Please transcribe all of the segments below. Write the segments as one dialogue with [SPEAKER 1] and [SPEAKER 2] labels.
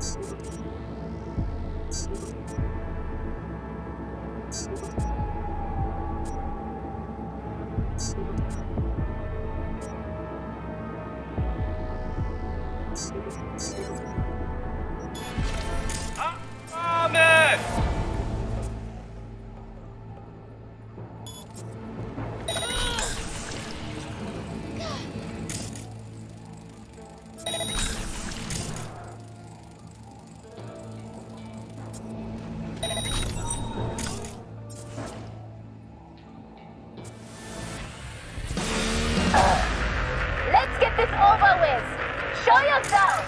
[SPEAKER 1] Let's get this over with. Show yourself.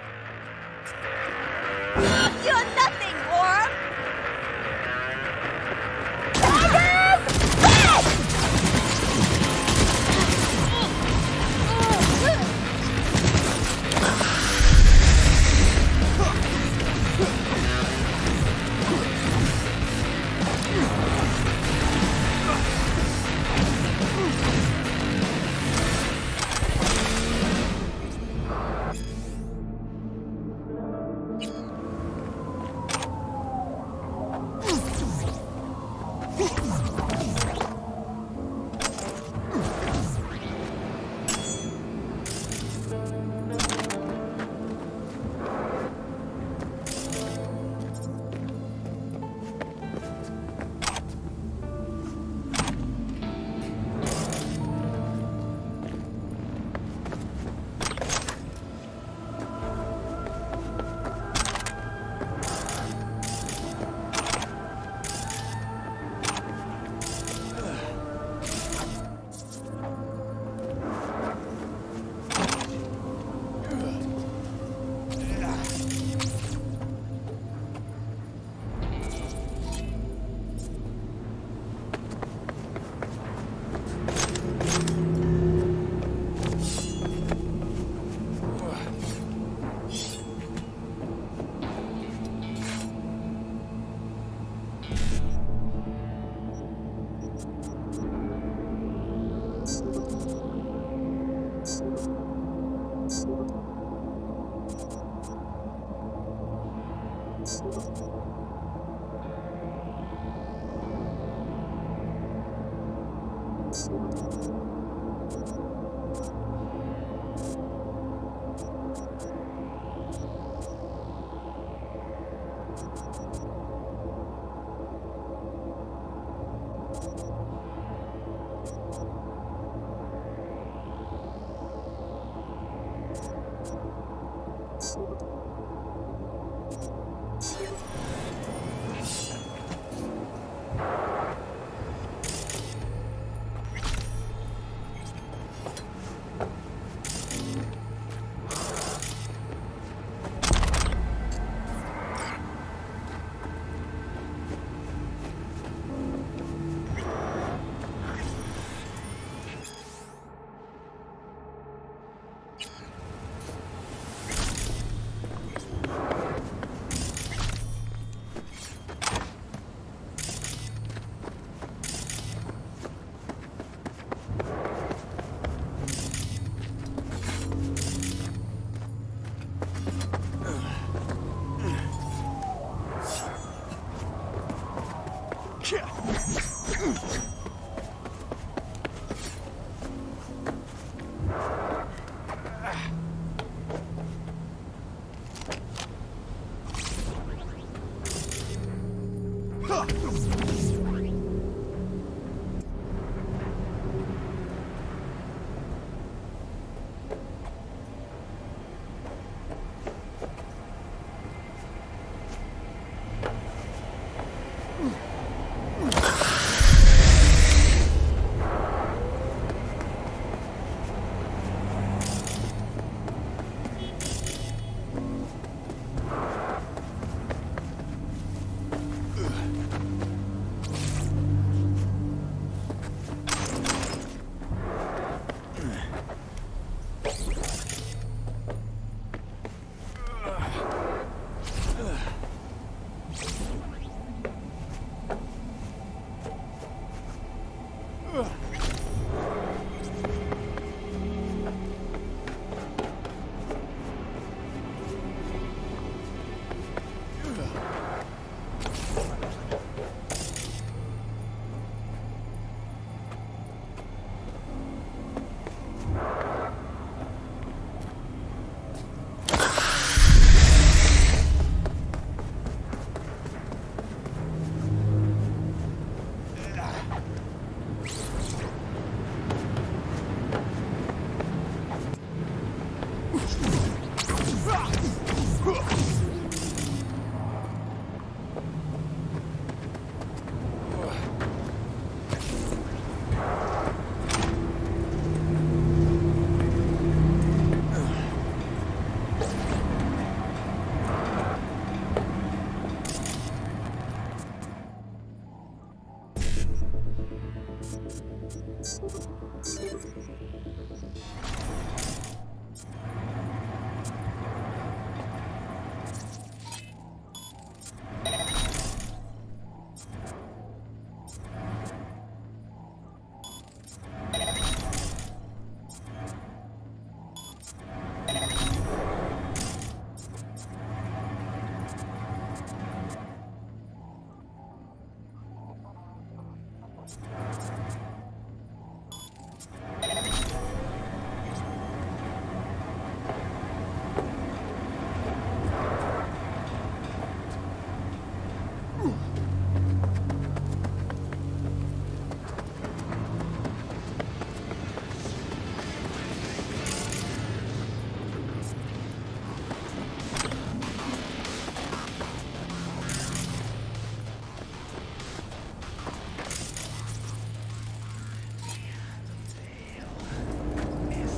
[SPEAKER 1] You're nothing, worm.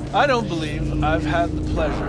[SPEAKER 2] I don't believe I've had the pleasure.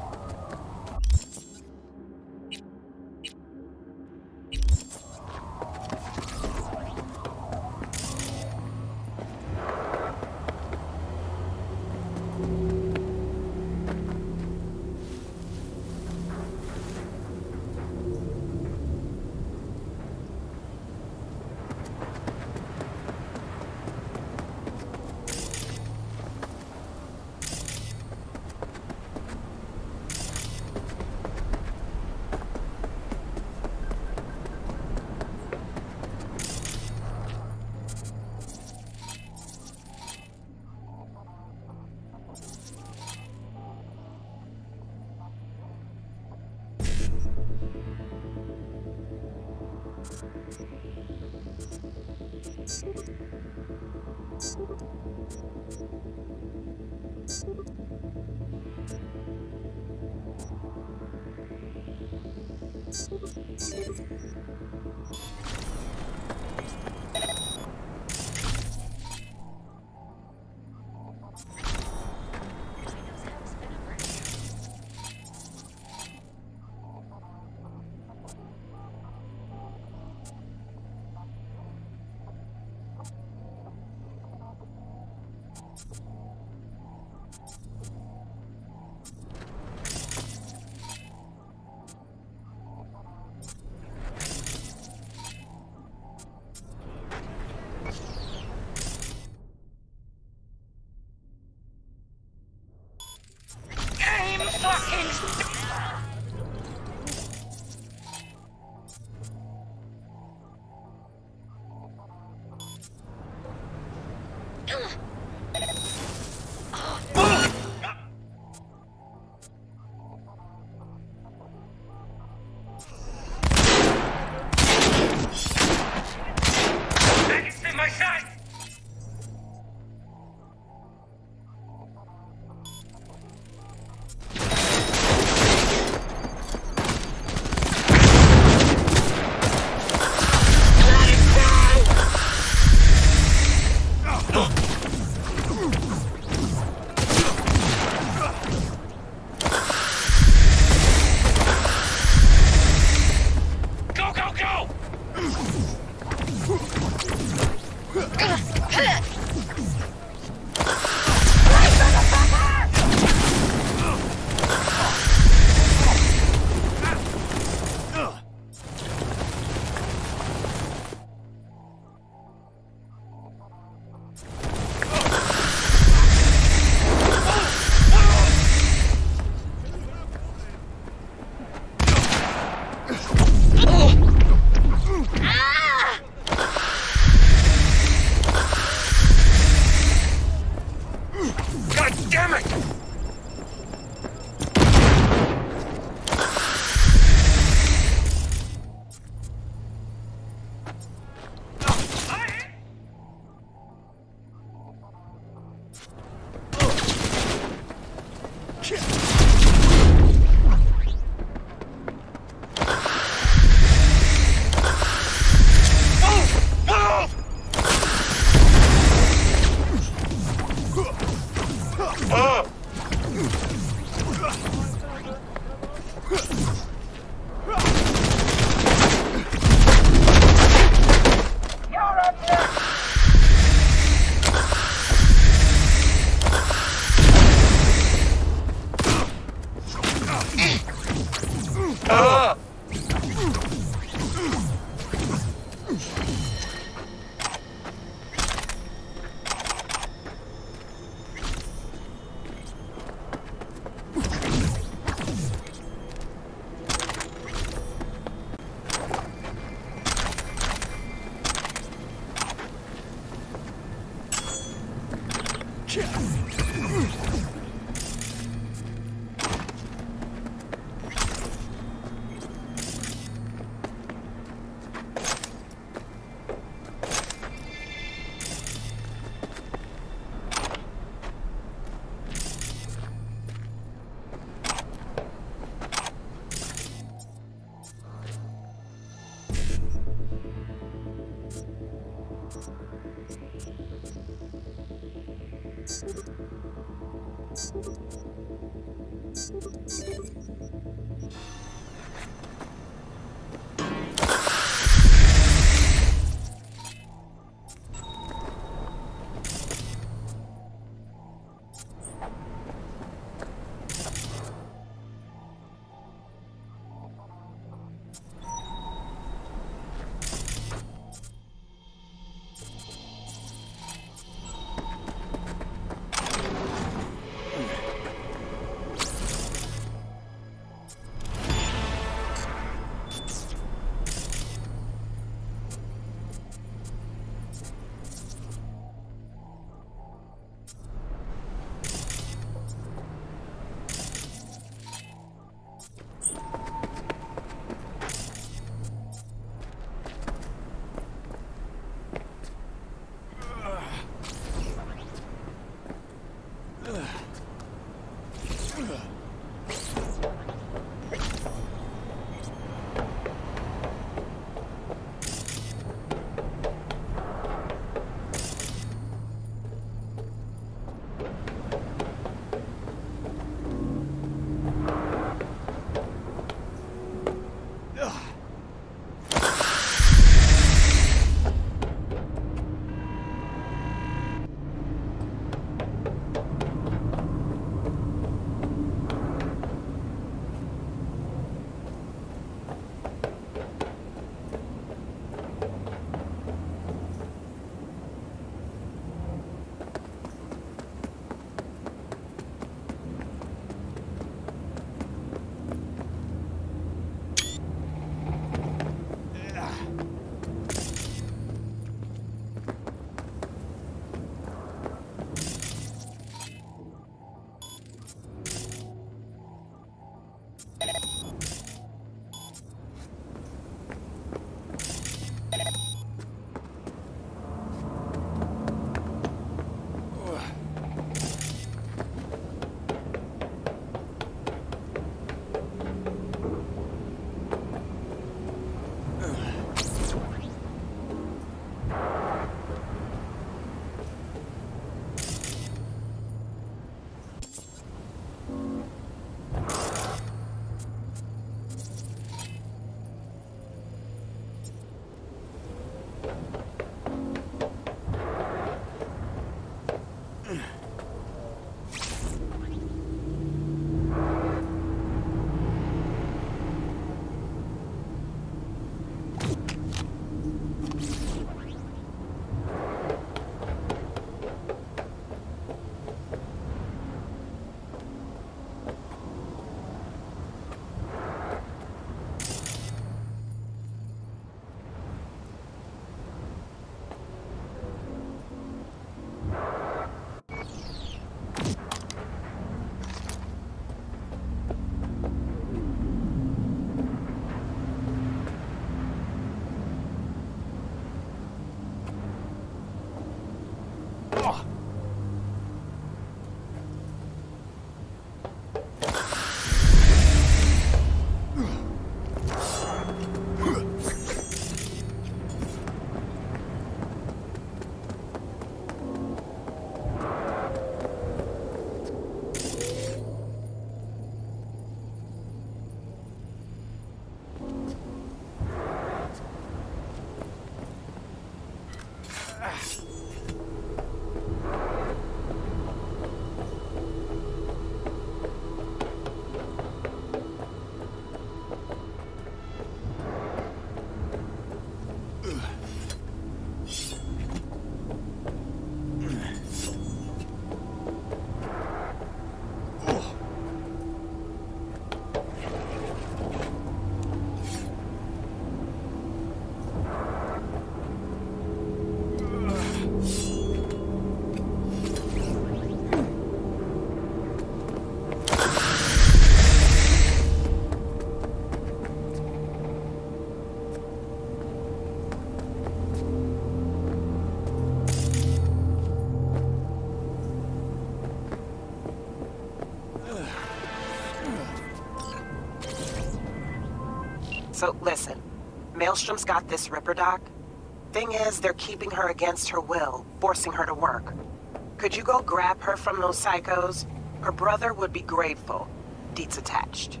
[SPEAKER 3] So listen, Maelstrom's got this Ripper doc. Thing is, they're keeping her against her will, forcing her to work. Could you go grab her from those psychos? Her brother would be grateful. Deets attached.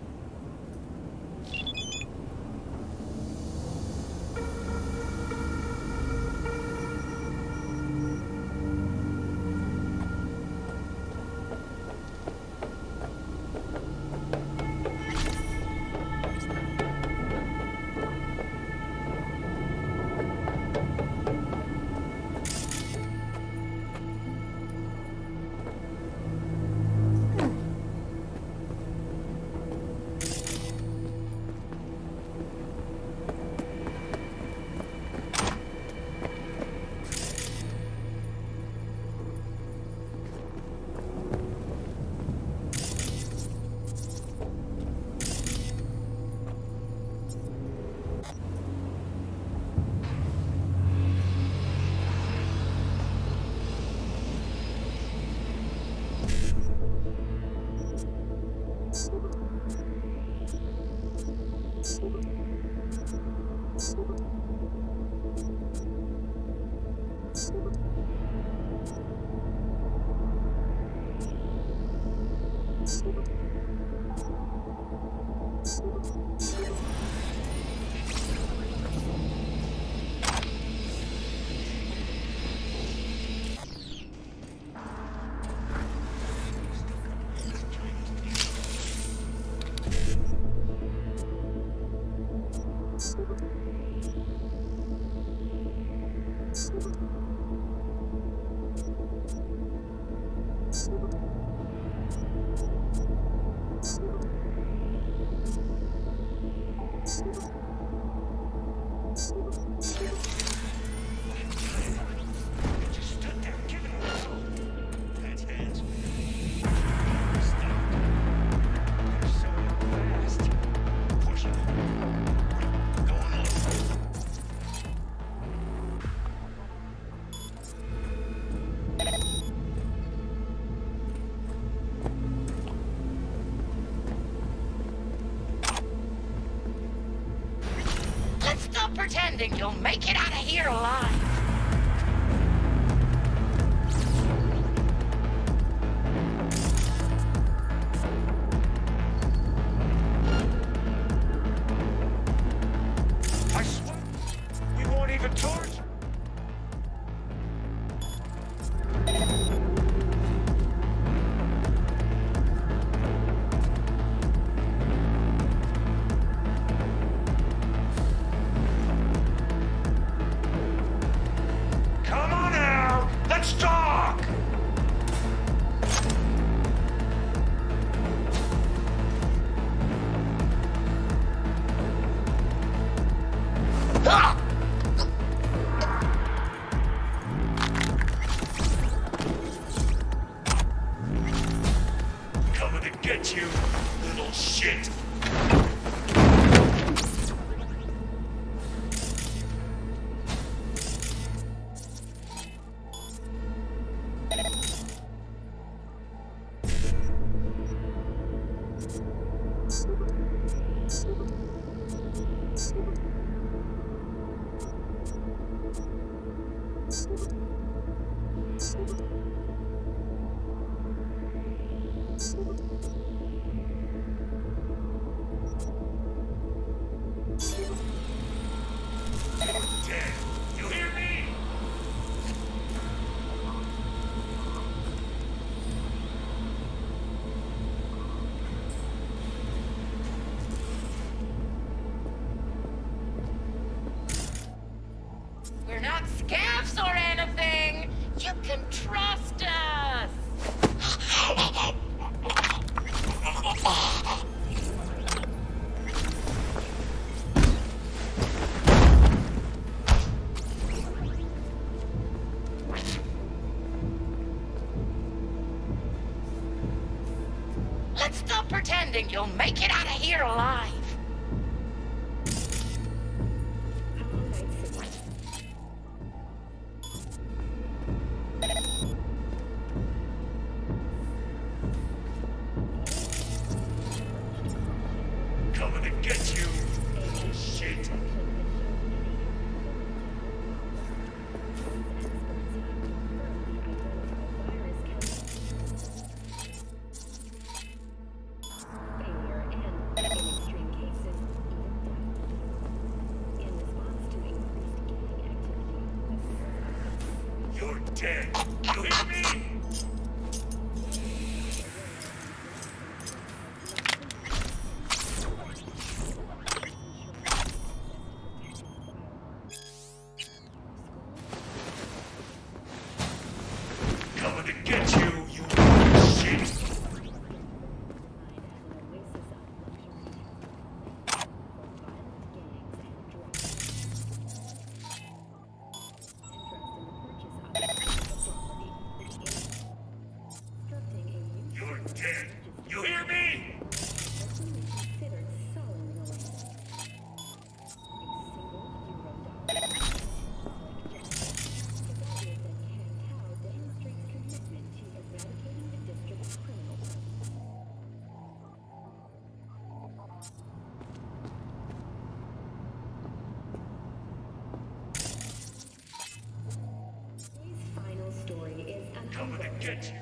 [SPEAKER 4] Pretending you'll make it out of here alive.
[SPEAKER 5] I swear, we won't even torch. Get you, little shit!
[SPEAKER 4] We're not scavs or anything. You can trust us. Let's stop pretending you'll make it out of here alive.
[SPEAKER 5] Coming to get you, little shit! You're dead. You hear me? Coming to get you, you little shit. You're dead. You hear me?
[SPEAKER 6] Final story is
[SPEAKER 5] Coming to get you.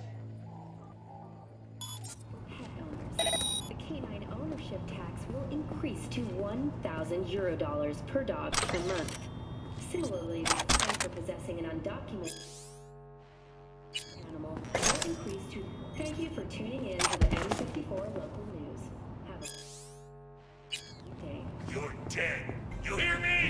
[SPEAKER 6] pet owners. The canine ownership tax will increase to €1,000 per dog per month. Similarly, the fine for possessing an undocumented animal will increase to. Thank you for tuning in to the M54 local news. Have a good day.
[SPEAKER 5] You're dead. You hear me?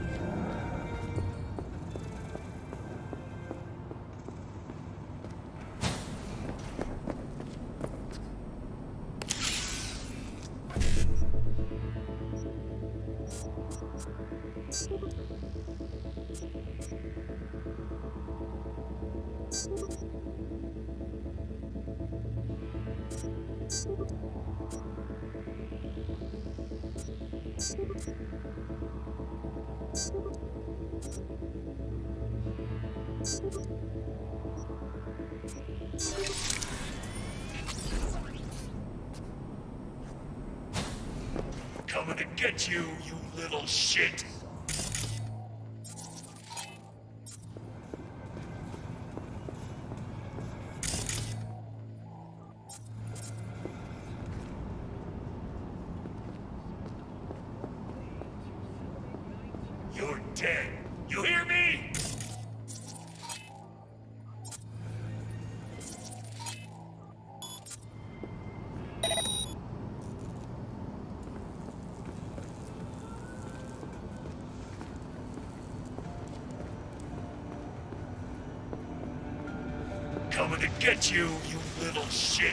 [SPEAKER 5] Coming to get you, you little shit. You're dead. You hear me? Coming to get you, you little shit.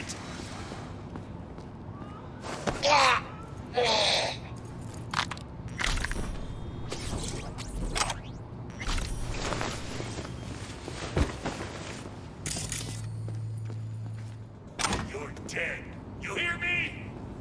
[SPEAKER 5] You're dead. You hear me?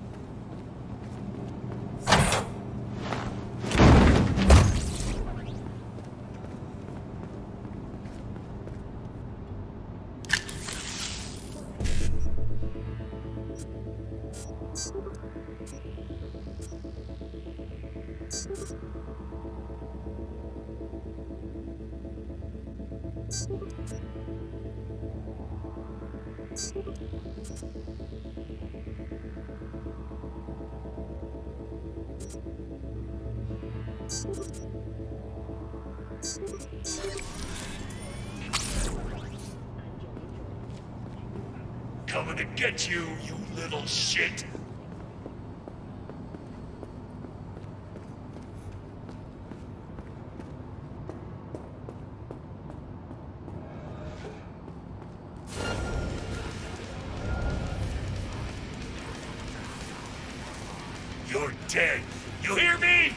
[SPEAKER 5] Coming to get you, you little shit. You're dead. You hear me?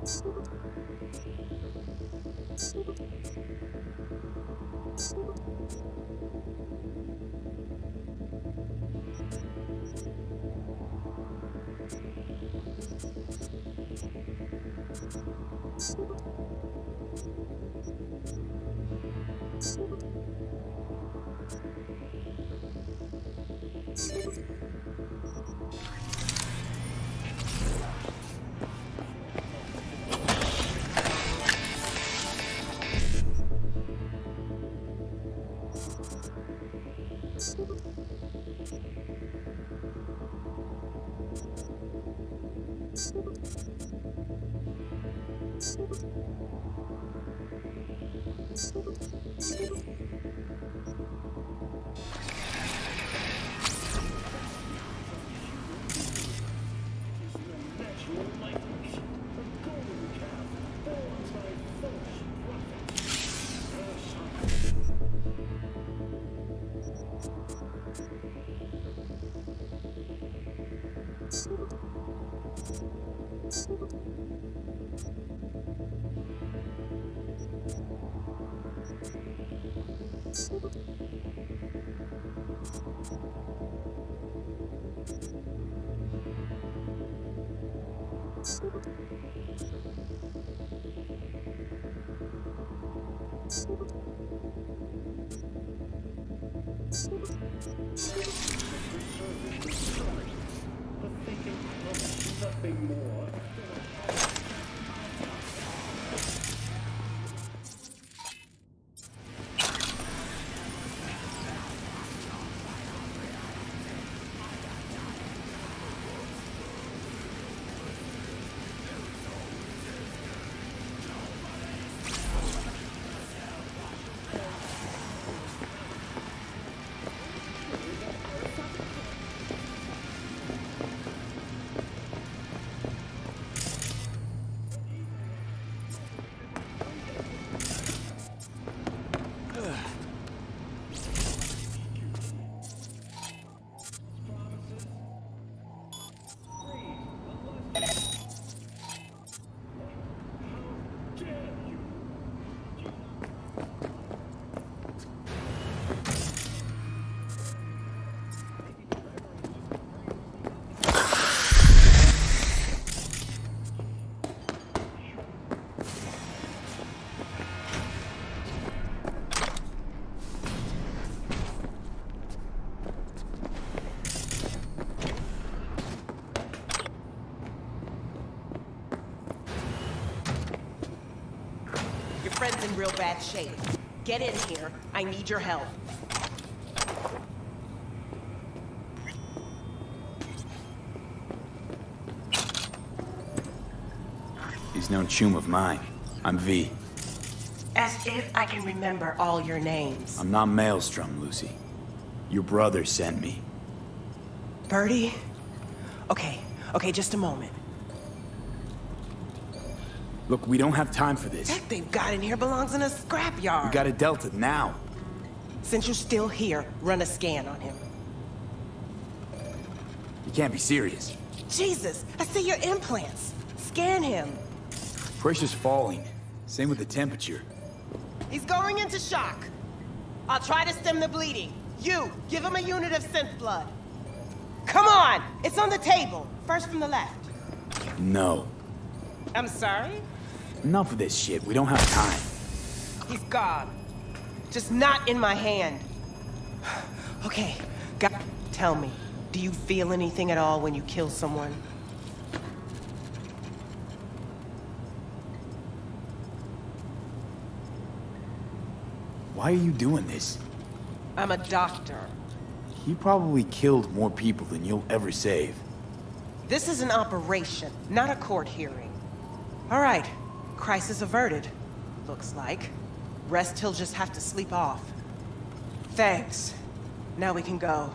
[SPEAKER 7] Friend's in real bad shape. Get in here. I need your help.
[SPEAKER 8] He's no chum of mine. I'm V.
[SPEAKER 7] As if I can remember all your names.
[SPEAKER 8] I'm not Maelstrom, Lucy. Your brother sent me.
[SPEAKER 7] Birdie? Okay, just a moment.
[SPEAKER 8] Look, we don't have time for this.
[SPEAKER 7] Tech they've got in here belongs in a scrapyard.
[SPEAKER 8] We got a Delta now.
[SPEAKER 7] Since you're still here, run a scan on him.
[SPEAKER 8] You can't be serious.
[SPEAKER 7] Jesus, I see your implants. Scan him.
[SPEAKER 8] Pressure's falling. Same with the temperature.
[SPEAKER 7] He's going into shock. I'll try to stem the bleeding. You, give him a unit of synth blood. Come on! It's on the table. First from the left.
[SPEAKER 8] No.
[SPEAKER 7] I'm sorry?
[SPEAKER 8] Enough of this shit. We don't have time.
[SPEAKER 7] He's gone. Just not in my hand. Okay, tell me, do you feel anything at all when you kill someone?
[SPEAKER 8] Why are you doing this?
[SPEAKER 7] I'm a doctor.
[SPEAKER 8] You probably killed more people than you'll ever save.
[SPEAKER 7] This is an operation, not a court hearing. All right, crisis averted, looks like. Rest he'll just have to sleep off. Thanks. Now we can go.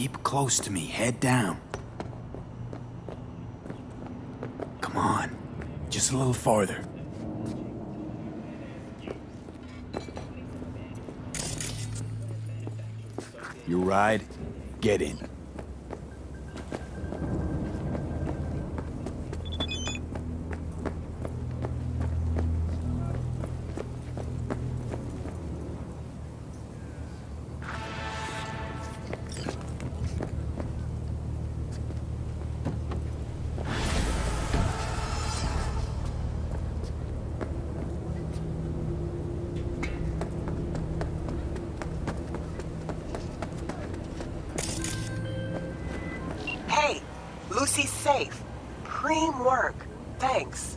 [SPEAKER 8] Keep close to me, head down. Come on, just a little farther. Your ride? Get in.
[SPEAKER 3] Hey, Lucy's safe. Preem work. Thanks.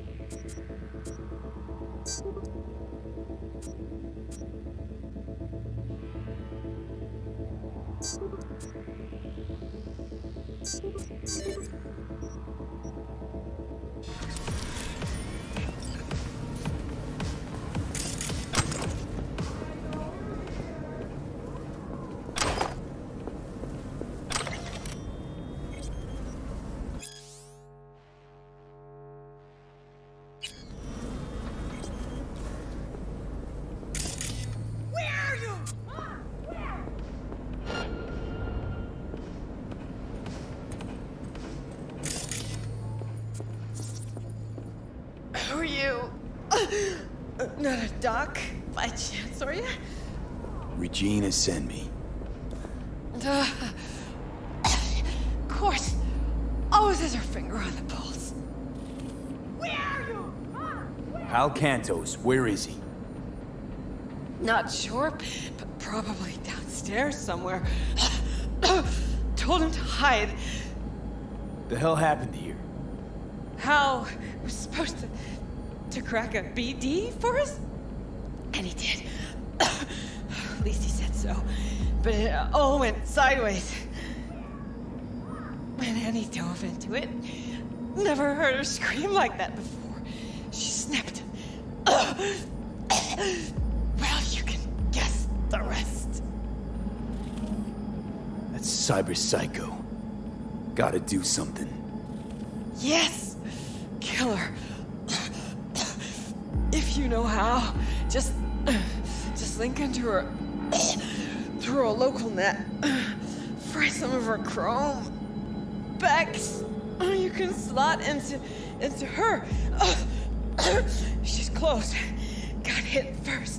[SPEAKER 9] Who are you? Not a doc, by chance, are you?
[SPEAKER 8] Regina sent me.
[SPEAKER 9] Of course. Always has her finger on the pulse. Where are you?
[SPEAKER 8] Hal Cantos, where is he?
[SPEAKER 9] Not sure, but probably downstairs somewhere. Told him to hide.
[SPEAKER 8] The hell happened here?
[SPEAKER 9] Hal was supposed to crack a BD for us? And he did. At least he said so. But it all went sideways. And Annie dove into it. Never heard her scream like that before. She snapped. Well, you can guess the rest.
[SPEAKER 8] That's Cyber Psycho. Gotta do something.
[SPEAKER 9] Yes! Kill her. If you know how, just link into her through a local net. Fry some of her chrome. Bex, you can slot into her. She's close. Got hit first.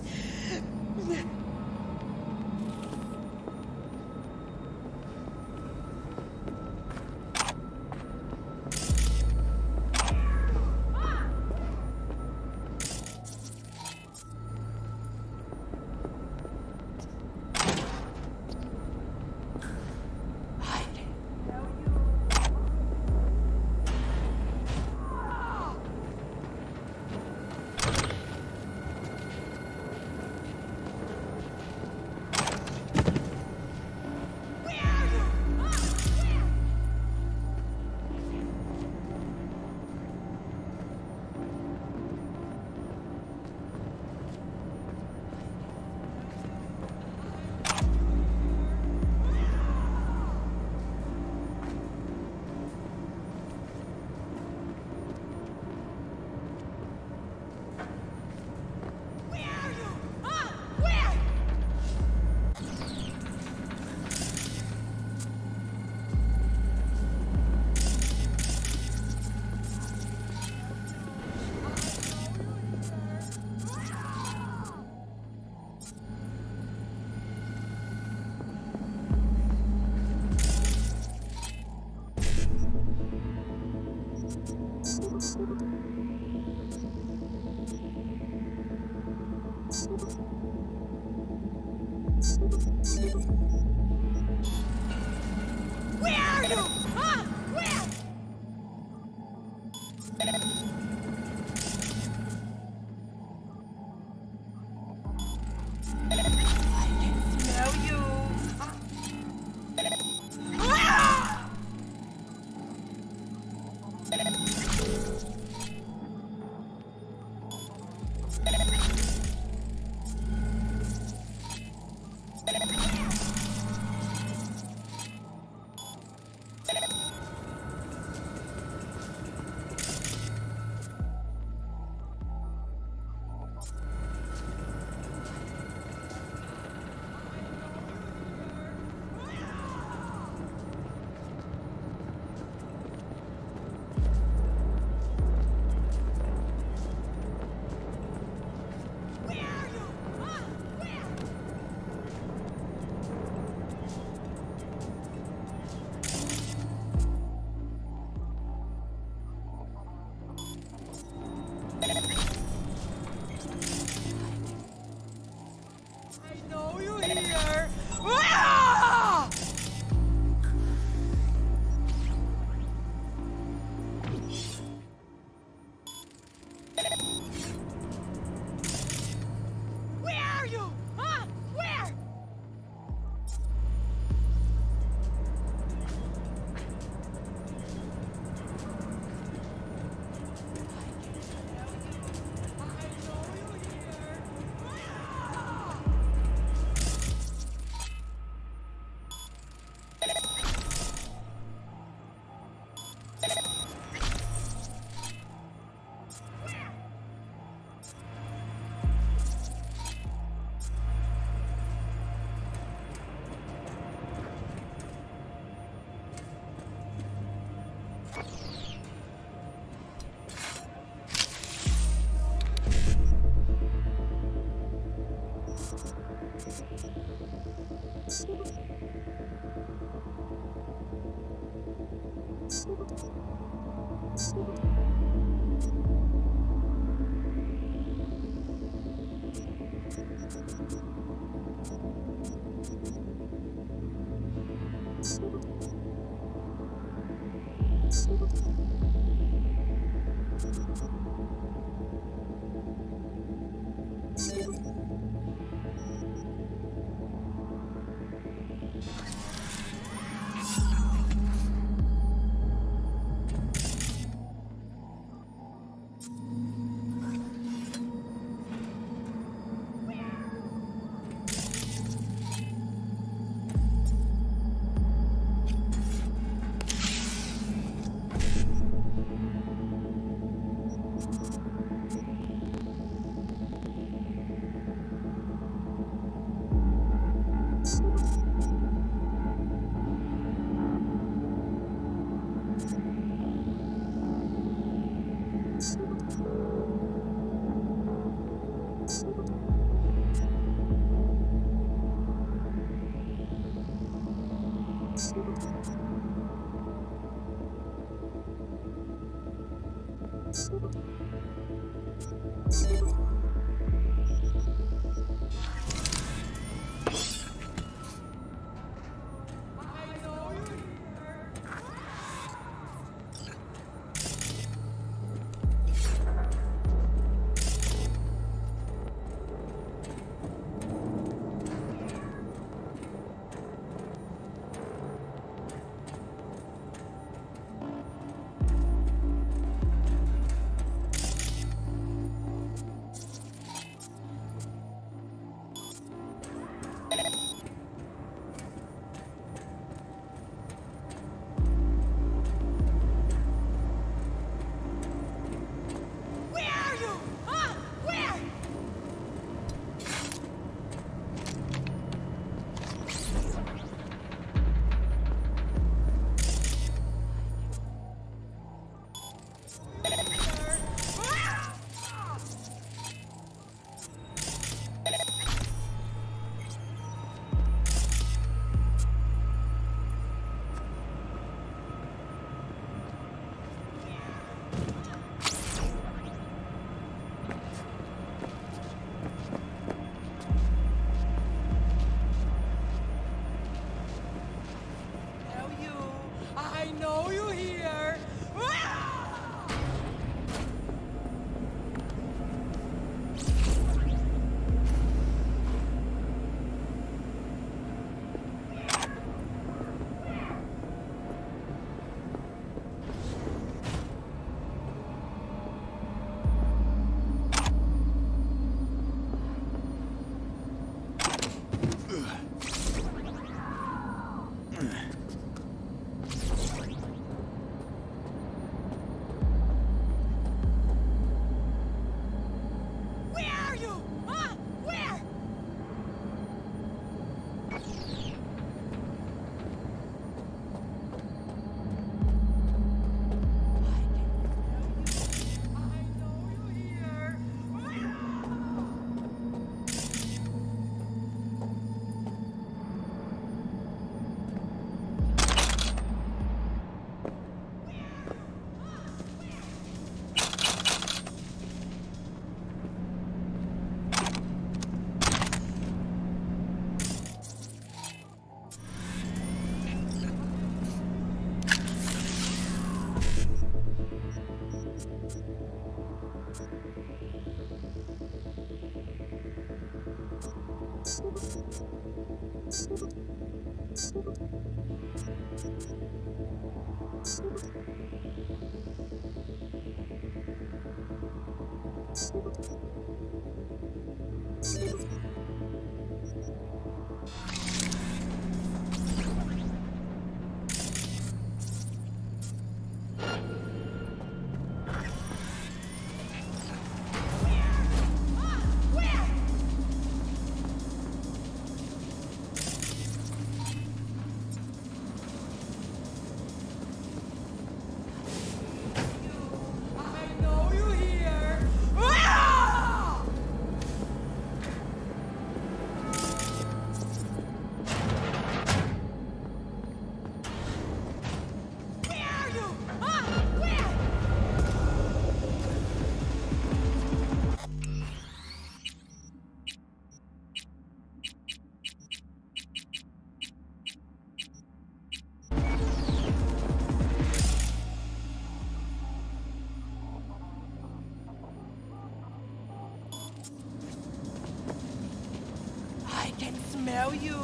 [SPEAKER 9] Smell you.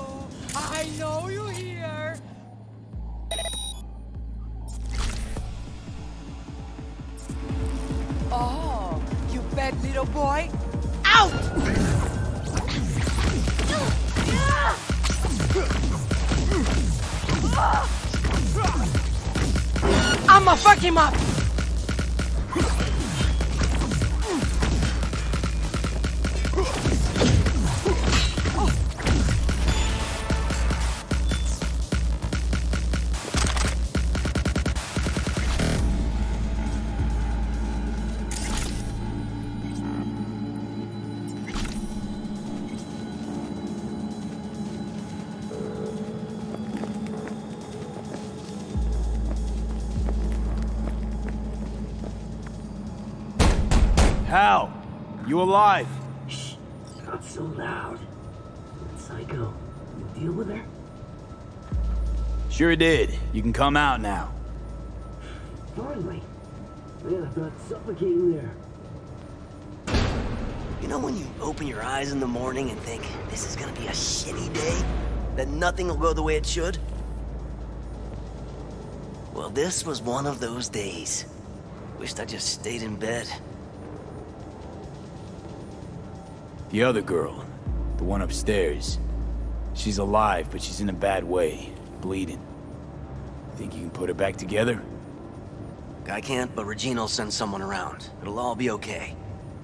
[SPEAKER 9] I know you here. Oh, you bad little boy. Out! I'ma fuck him up.
[SPEAKER 2] How?
[SPEAKER 8] You alive?
[SPEAKER 10] Shh. Not so loud. That psycho. You deal with her?
[SPEAKER 8] Sure did. You can come out now.
[SPEAKER 10] Finally. Man, I thought suffocating there.
[SPEAKER 11] You know when you open your eyes in the morning and think, this is gonna be a shitty day? That nothing will go the way it should? Well, this was one of those days. Wished I just stayed in bed.
[SPEAKER 8] The other girl, the one upstairs, she's alive, but she's in a bad way, bleeding. Think you can put her back together?
[SPEAKER 11] I can't, but Regina'll send someone around. It'll all be okay.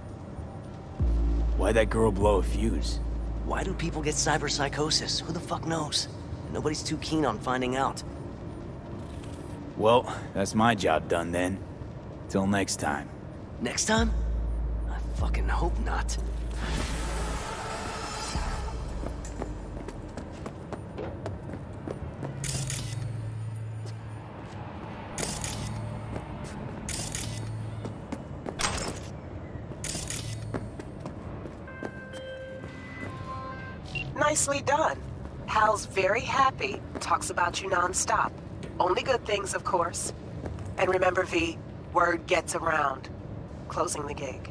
[SPEAKER 8] Why'd that girl blow a fuse?
[SPEAKER 11] Why do people get cyberpsychosis? Who the fuck knows? Nobody's too keen on finding out.
[SPEAKER 8] Well, that's my job done then. Till next time.
[SPEAKER 11] Next time? I fucking hope not.
[SPEAKER 3] Nicely done. Hal's very happy, talks about you non-stop. Only good things, of course. And remember, V, word gets around. Closing the gig.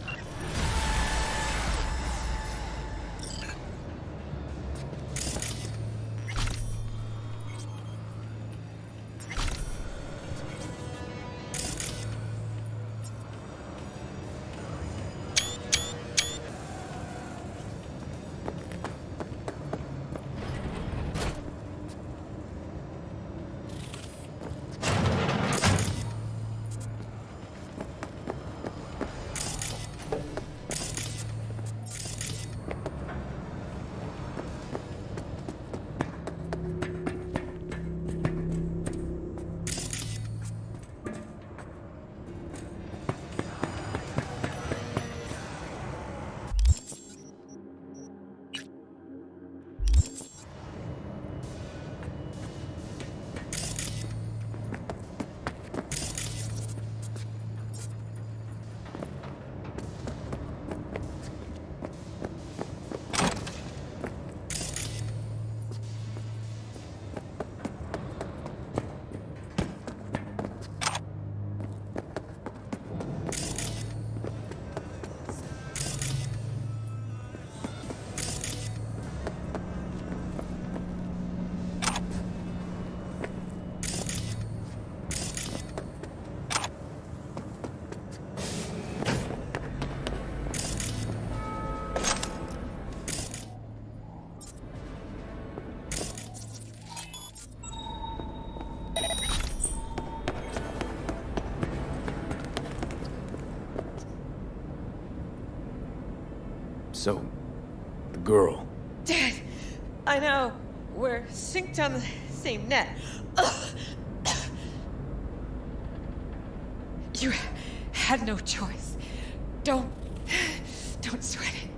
[SPEAKER 8] So, the girl.
[SPEAKER 9] Dad, I know. We're synced on the same net. Ugh. You had no choice. Don't sweat it.